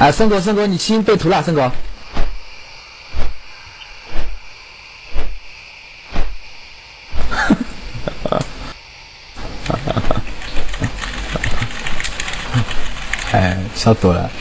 哎，森哥，你亲被屠了，森哥。哎，笑死我了。